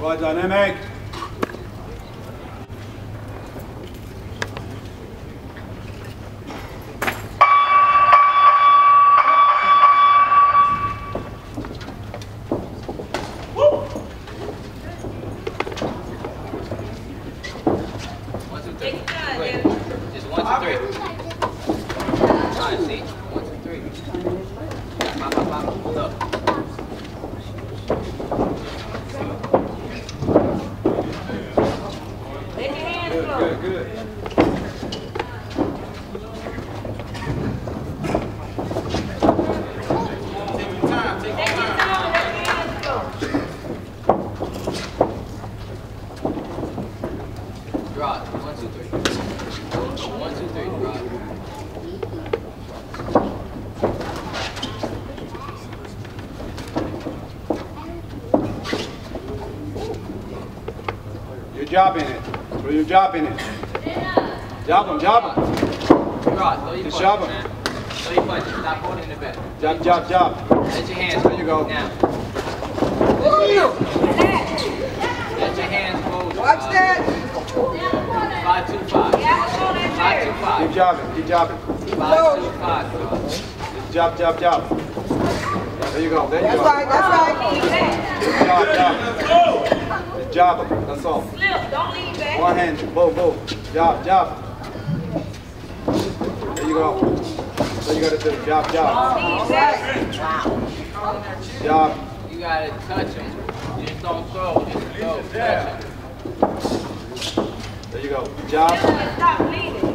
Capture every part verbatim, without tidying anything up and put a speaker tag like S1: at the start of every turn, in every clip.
S1: Quite dynamic. Job in it. Throw your job in it. Job him, job him. Just job him.
S2: Throw your punches. Stop holding the back.
S1: Job, job, job.
S2: Let your hands.
S1: There you go.
S2: Now. Let your hands hold.
S3: Watch that.
S2: Five two five. Five two five.
S1: Keep jobbing. Keep jobbing.
S2: Five two five.
S1: Just job, job, job. There you go. There you
S3: that's
S1: go.
S3: Right, that's right.
S1: Job, job. Just job him. That's all.
S4: Slip. Don't lean back.
S1: One hand. Boom, boom. Job, job. There you go. So you got to do job, job. Job.
S2: You got to touch him. Just don't throw. Just throw. Touch him.
S1: There you go. Job.
S4: Stop leaning.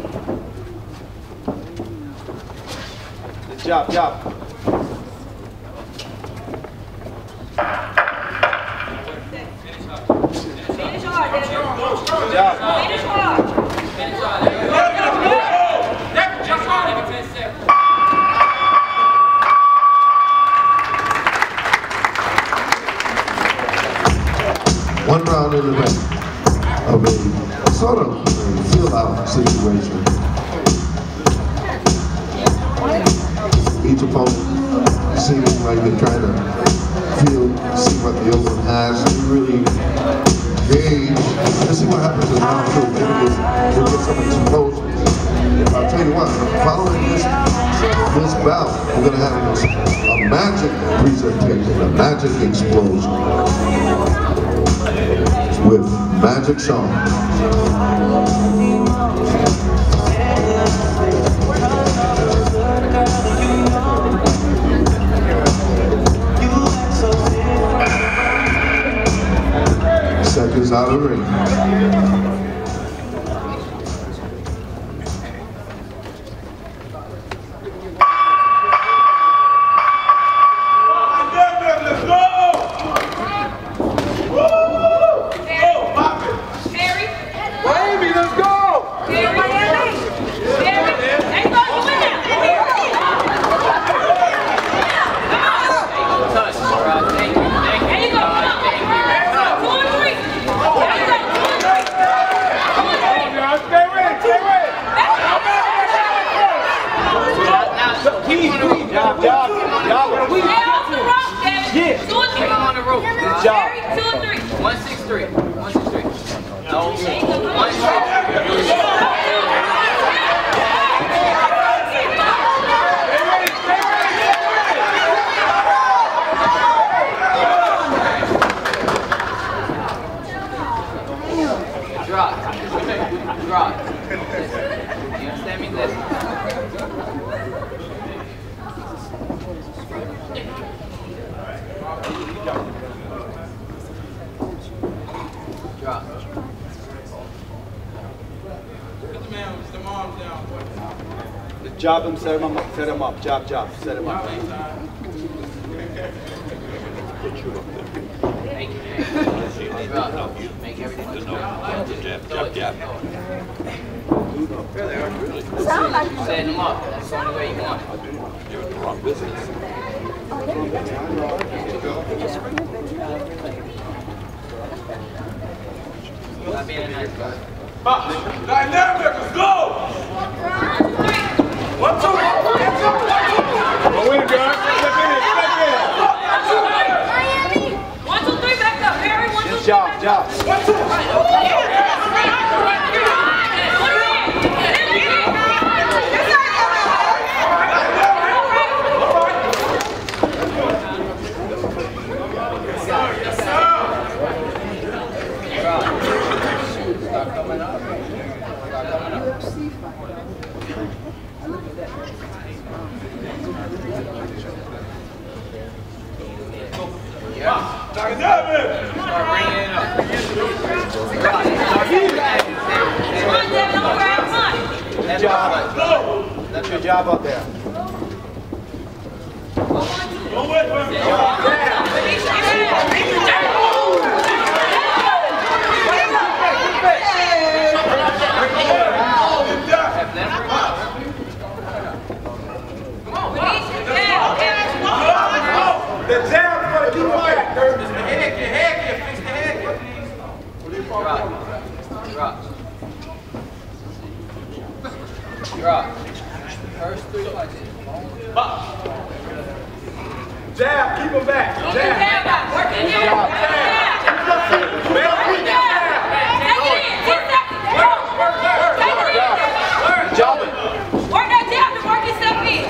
S1: Just job, job.
S4: Finish hard, Devin.
S1: Job.
S4: Finish hard.
S2: Finish hard. Jump hard.
S5: One round in the back of a sort of feel-out situation. Each opponent seeming like they're trying to feel, see what the other one has, and really gauge. Let's see what happens in round two. Maybe we'll, we'll get some explosions. I'll tell you what, following this, this bout, we're going to have a magic presentation, a magic explosion with Magic Sean. Seconds out of the ring.
S1: Job, job, job. Yeah.
S2: On the rope.
S1: Good job.
S2: One six three. One six three. No. One six Drop. Drop. You understand me? Listen. Drop.
S1: Just job him, set him up, set him up, job, job, set him up.
S2: Make everything
S6: Jab, jab, jab.
S3: Sound like
S2: Setting them up. That's the only way you want it.
S6: You're in the wrong business.
S2: Stop being a nice guy.
S7: Dynamic, let's go! One, two, one, two,
S1: Go in, guys. Step in, step in.
S4: One, two, three, back up. Harry, one, two,
S1: Just
S4: three,
S1: job,
S4: back
S1: job. Good job up there.
S7: The jab's gonna keep fighting.
S2: Just the head kick, head kick, fix the head kick. You're up. You're up. You're up. First three punches.
S7: Jab, keep him back.
S4: Work
S7: Jab.
S4: your jab out. Work your jab out. Take it in. Ten seconds. Work, work, work. Take it in.
S1: Good job.
S4: Work that jab and work yourself in.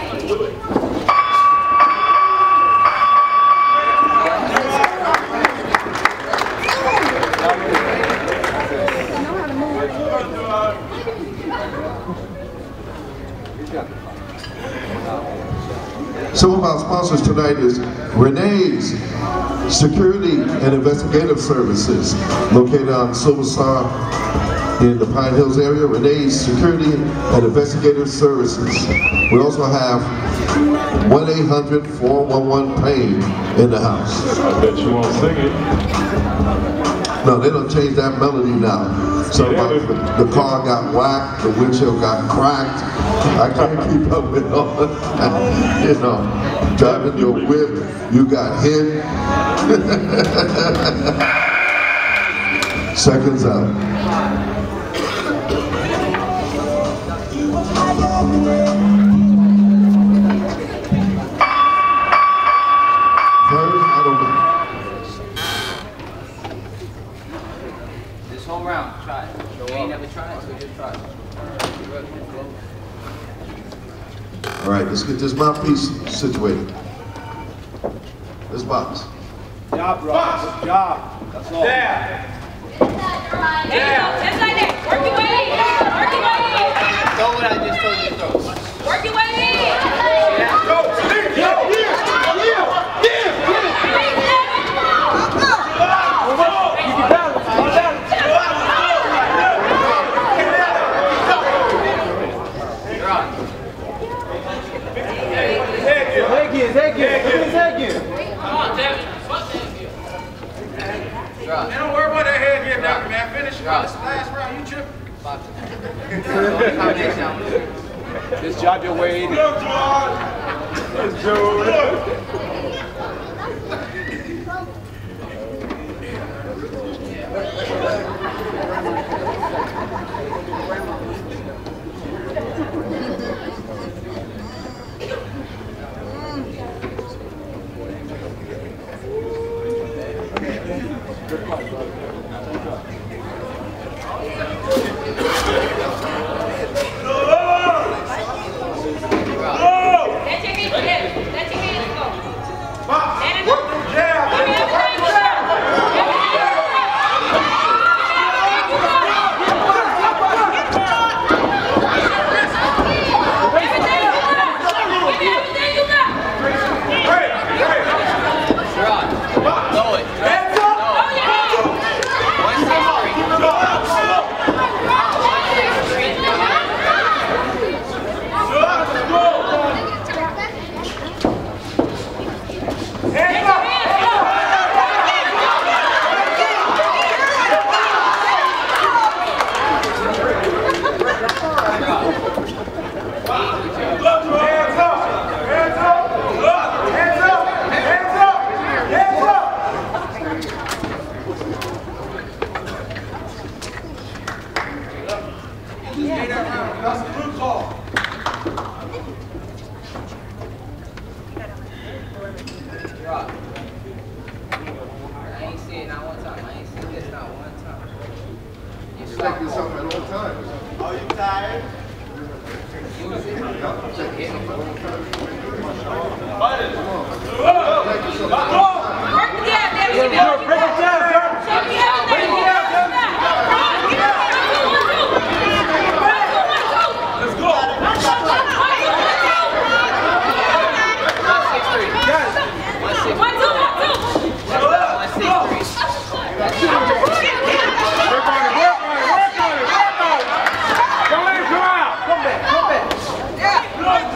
S5: Some of our sponsors tonight is Renee's Security and Investigative Services, located on Silver Star in the Pine Hills area. Renee's Security and Investigative Services. We also have one eight hundred, four one one, PAIN in the house.
S8: I bet you won't sing it.
S5: No, they don't change that melody now. So uh, the, the car got whacked, the windshield got cracked. I can't keep up with all of that. You know, driving your whip, you got hit. Seconds out. Third, I don't know.
S2: This whole round, try it. You ain't never tried it, so just try it.
S5: All right, let's get this mouthpiece situated. This box.
S1: Good job, Rob. Good job. That's all.
S7: Jab.
S4: There you go. Just like that. Work your way in. Work your way in.
S2: Throw what I just told you to throw.
S4: Work your way in.
S7: Go, sleep, go, yeah, yeah, yeah, Man, don't worry about that head getting down, man. Finish it. This last round, you tripping.
S1: Just job your way in.
S7: Look, George. Let's go.
S4: Let your hands go. Let your hands go. Let it go.
S7: Work them jab.
S4: Give me everything you got. Everything you got.
S7: Hey, hey.
S2: You're on. Throw it.
S7: Hands up.
S4: Oh, yeah.
S2: One, six, three.
S7: Hands up. Look, hands up. Hands up. Look, hands up. Hands up. Hands up. That's a good call.
S2: You're up. I ain't see it not one time. I ain't see this not one time. You stop.
S5: something at all times.
S1: Are you tired?
S2: Use it. Hit me.
S4: Work the jab, baby. Give me everything you got. Show me everything you got. One, two, one, two. One, two, one, two.
S7: Let's go.
S4: One, two, one, two.
S2: One, six, three. One, six,
S4: One, two, one, two.
S2: one, six, three. That's it.
S7: Work on it, work on it, work on it, work on it. Don't let it go out. Come back, come back. Yeah.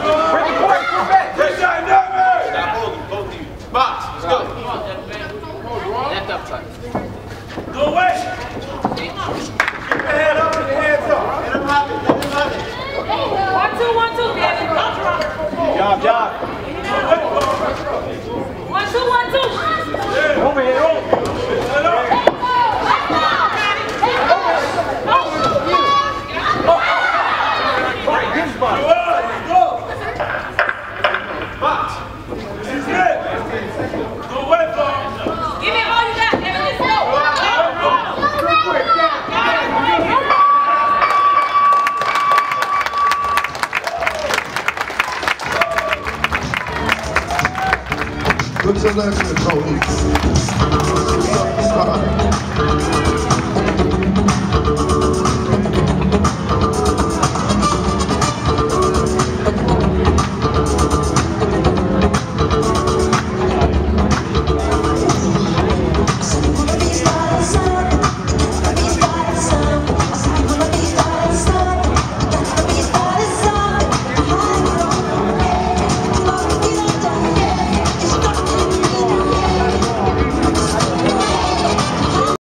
S5: Good selection, Tony.